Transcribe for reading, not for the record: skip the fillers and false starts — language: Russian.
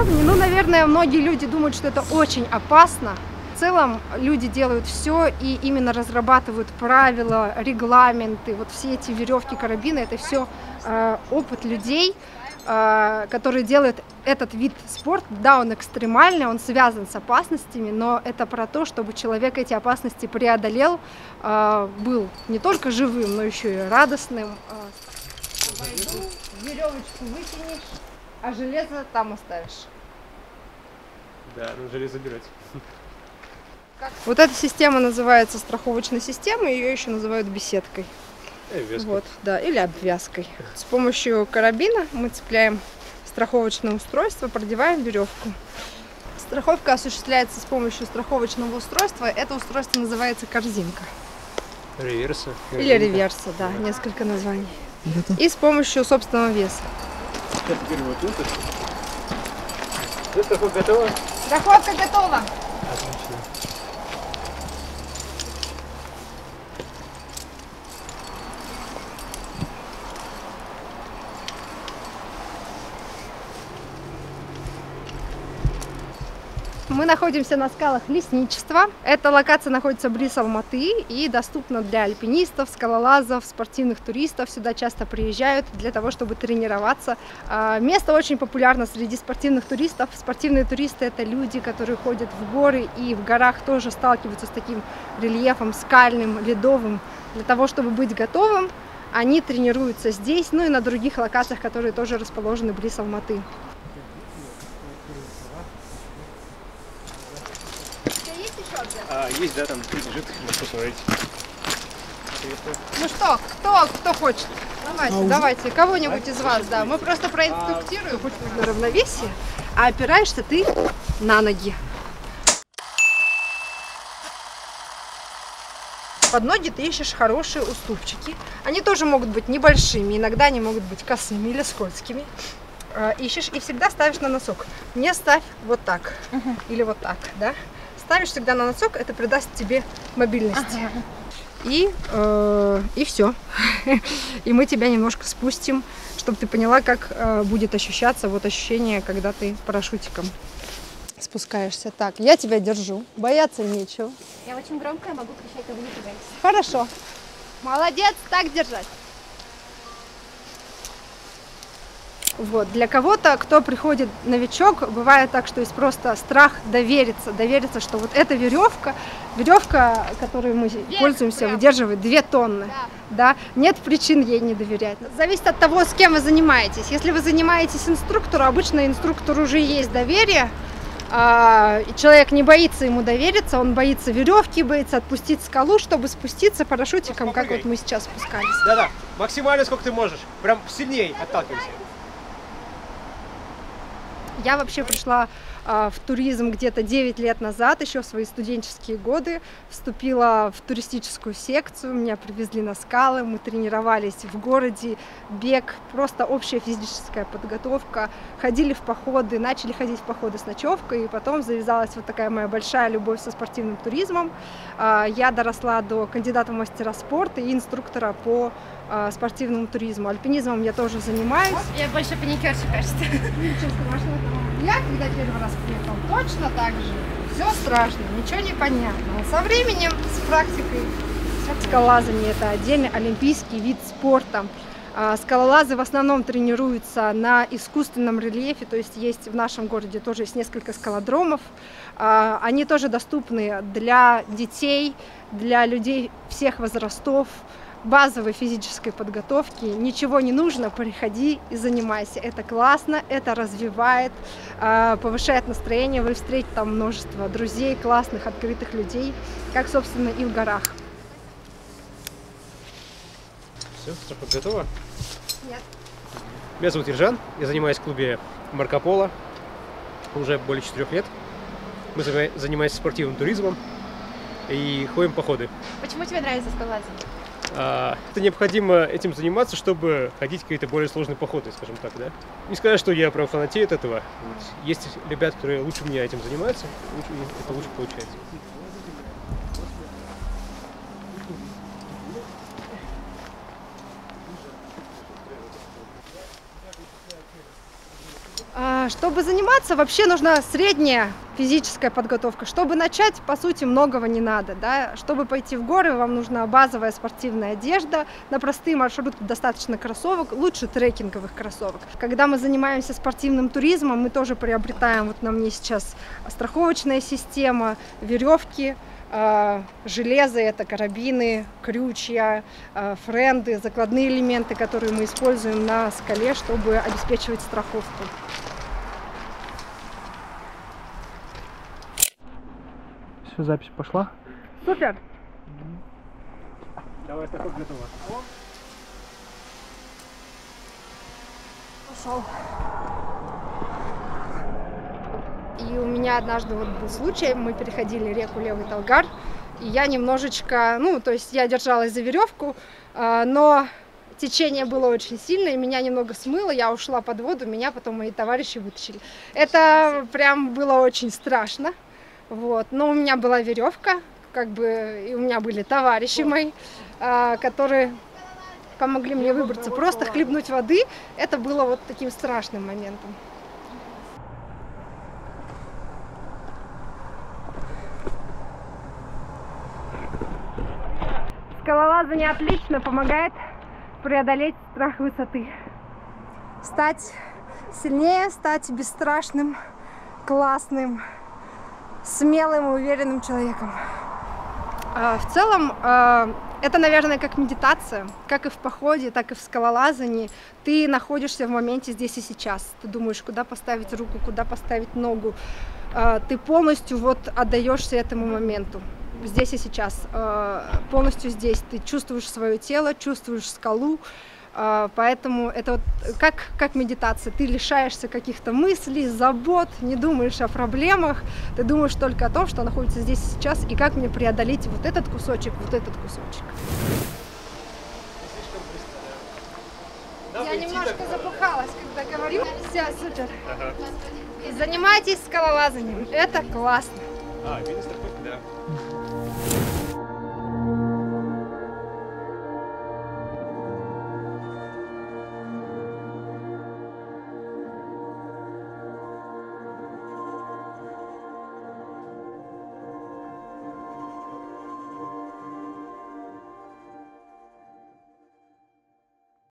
скалолазание. Ну, наверное, многие люди думают, что это очень опасно. В целом люди делают все и именно разрабатывают правила, регламенты. Вот все эти веревки, карабины, это все опыт людей, которые делают этот вид спорта. Да, он экстремальный, он связан с опасностями, но это про то, чтобы человек эти опасности преодолел, был не только живым, но еще и радостным. Пойду, веревочку вытянешь, а железо там оставишь. Да, ну железо забирать. Вот эта система называется страховочной системой, ее еще называют беседкой. Вот, да, или обвязкой. С помощью карабина мы цепляем страховочное устройство, продеваем веревку. Страховка осуществляется с помощью страховочного устройства. Это устройство называется корзинка. Реверса. Или реверса, да, несколько названий. И с помощью собственного веса. Сейчас теперь вот тут. Страховка готова? Страховка готова. Отлично. Мы находимся на скалах лесничества. Эта локация находится близ Алматы и доступна для альпинистов, скалолазов, спортивных туристов. Сюда часто приезжают для того, чтобы тренироваться. Место очень популярно среди спортивных туристов. Спортивные туристы — это люди, которые ходят в горы и в горах тоже сталкиваются с таким рельефом скальным, ледовым. Для того, чтобы быть готовым, они тренируются здесь, ну и на других локациях, которые тоже расположены близ Алматы. Есть, да, там лежит, посмотрите. Ну что, кто хочет? Давайте, кого-нибудь из вас, да. Мы просто проинструктируем, хоть на равновесие, а опираешься ты на ноги. Под ноги ты ищешь хорошие уступчики. Они тоже могут быть небольшими, иногда они могут быть косыми или скользкими. Ищешь и всегда ставишь на носок. Не ставь вот так или вот так, да. Ставишь всегда на носок, это придаст тебе мобильность. И все. И мы тебя немножко спустим, чтобы ты поняла, как будет ощущаться вот ощущение, когда ты парашютиком спускаешься. Так, я тебя держу. Бояться нечего. Я очень громкая, могу кричать, а вы не пугайтесь. Хорошо. Молодец, так держать. Вот. Для кого-то, кто приходит новичок, бывает так, что есть просто страх довериться, что вот эта веревка, которой мы пользуемся, выдерживает 2 тонны. Да. Нет причин ей не доверять. Зависит от того, с кем вы занимаетесь. Если вы занимаетесь инструктором, обычно инструктору уже есть доверие, человек не боится ему довериться, он боится веревки, боится отпустить скалу, чтобы спуститься парашютиком, как вот мы сейчас спускались. Да-да, максимально сколько ты можешь, прям сильнее отталкивайся. Я вообще пришла в туризм где-то 9 лет назад, еще в свои студенческие годы. Вступила в туристическую секцию, меня привезли на скалы, мы тренировались в городе, бег, просто общая физическая подготовка. Ходили в походы, начали ходить в походы с ночевкой, и потом завязалась вот такая моя большая любовь со спортивным туризмом. Я доросла до кандидата в мастера спорта и инструктора по спортивному туризму. Альпинизмом я тоже занимаюсь. Я больше паникерша, кажется. Ничего страшного. Я, когда первый раз приехал, точно так же. Все страшно, ничего не понятно. Но со временем, с практикой, скалолазание — это отдельный олимпийский вид спорта. Скалолазы в основном тренируются на искусственном рельефе, то есть в нашем городе тоже есть несколько скалодромов. Они тоже доступны для детей, для людей всех возрастов. Базовой физической подготовки, ничего не нужно, приходи и занимайся. Это классно, это развивает, повышает настроение, вы встретите там множество друзей, классных, открытых людей, как, собственно, и в горах. Все, страховка готова? Нет. Меня зовут Ержан, я занимаюсь в клубе Марко Поло уже более 4 лет. Мы занимаемся спортивным туризмом и ходим в походы. Почему тебе нравится скалолазить? Это необходимо этим заниматься, чтобы ходить в какие-то более сложные походы, скажем так, да. Не сказать, что я прям фанатею от этого. Есть ребята, которые лучше меня этим занимаются, это лучше получается. Чтобы заниматься, вообще нужна средняя физическая подготовка. Чтобы начать, по сути, многого не надо. Да? Чтобы пойти в горы, вам нужна базовая спортивная одежда. На простые маршруты достаточно кроссовок, лучше трекинговых кроссовок. Когда мы занимаемся спортивным туризмом, мы тоже приобретаем, вот на мне сейчас страховочная система, веревки, железо, это карабины, крючья, френды, закладные элементы, которые мы используем на скале, чтобы обеспечивать страховку. Все, запись пошла. Супер! Давай, страховка готова. Пошел. И у меня однажды вот был случай, мы переходили реку Левый Талгар, и я немножечко, то есть я держалась за веревку, но течение было очень сильное, меня немного смыло, я ушла под воду, меня потом мои товарищи вытащили. Это прям было очень страшно, вот. Но у меня была веревка, и у меня были товарищи мои, которые помогли мне выбраться. Просто хлебнуть воды, это было вот таким страшным моментом. Скалолазание отлично помогает преодолеть страх высоты. Стать сильнее, стать бесстрашным, классным, смелым и уверенным человеком. В целом, это, наверное, как медитация. Как и в походе, так и в скалолазании. Ты находишься в моменте здесь и сейчас. Ты думаешь, куда поставить руку, куда поставить ногу. Ты полностью отдаешься этому моменту. Здесь и сейчас, полностью здесь. Ты чувствуешь свое тело, чувствуешь скалу, поэтому это как медитация. Ты лишаешься каких-то мыслей, забот, не думаешь о проблемах, ты думаешь только о том, что находится здесь и сейчас, и как мне преодолеть вот этот кусочек, вот этот кусочек. Я немножко запыхалась, когда говорю. Все, супер. Занимайтесь скалолазанием, это классно. Видно страховку, да.